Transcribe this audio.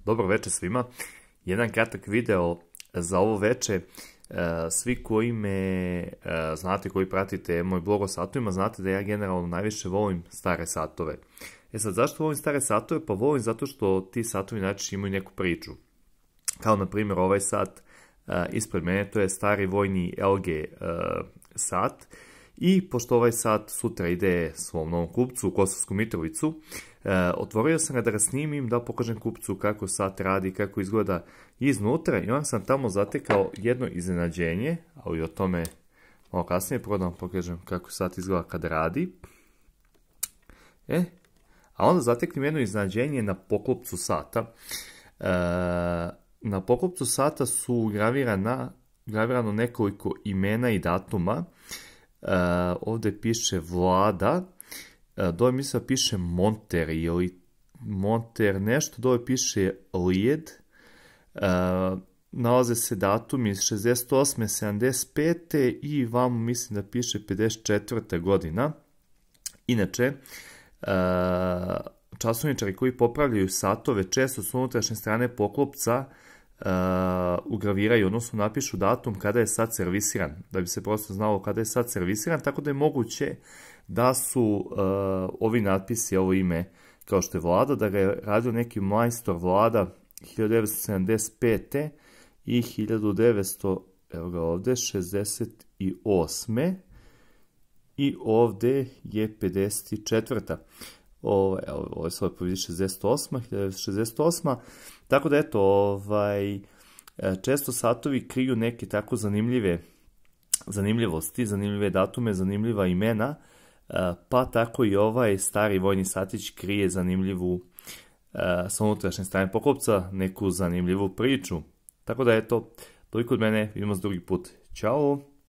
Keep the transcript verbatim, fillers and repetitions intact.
Dobro veče svima. Jedan kratak video za ovo veče. Svi koji me znate, koji pratite moj blog o satovima, znate da ja generalno najviše volim stare satove. E sad, zašto volim stare satove? Pa volim zato što ti satovi najčešće imaju neku priču. Kao na primjer ovaj sat ispred mene, to je stari vojni L G sat. I pošto ovaj sat sutra ide svom novom kupcu u Kosovsku Mitrovicu, otvorio sam ga da ga snimim, da pokažem kupcu kako sat radi, kako izgleda iznutra, i onda sam tamo zatekao jedno iznenađenje, ali o tome malo kasnije, prvo da vam pokažem kako sat izgleda kad radi. E, a onda zateknem jedno iznenađenje na poklopcu sata. Na poklopcu sata su gravirana, gravirano nekoliko imena i datuma. Uh, ovde piše Vlada, uh, dole mislim da piše Monter ili Monter nešto, dole piše Lijed, uh, nalaze se datumi iz šezdeset osme, sedamdeset pete i vam mislim da piše pedeset četvrta godina. Inače, uh, časovničari koji popravljaju satove često su unutrašnje strane poklopca Uh, ugraviraju, odnosno napišu datum kada je sat servisiran, da bi se prosto znalo kada je sat servisiran, tako da je moguće da su uh, ovi natpisi, ovo ime kao što je Vlada, da ga je radio neki majstor Vlada hiljadu devetsto sedamdeset pete i hiljadu devetsto, evo ga ovde, šezdeset osme i ovde je pedeset četvrta. Ovo, ovo je svoje povidi šezdeset osma, hiljadu devetsto šezdeset osma, tako da eto, ovaj, često satovi kriju neke tako zanimljive zanimljivosti, zanimljive datume, zanimljiva imena, pa tako i ovaj stari vojni satić krije zanimljivu, sa unutrašnje strane poklopca, neku zanimljivu priču. Tako da eto, toliko od mene, vidimo se drugi put. Ćao!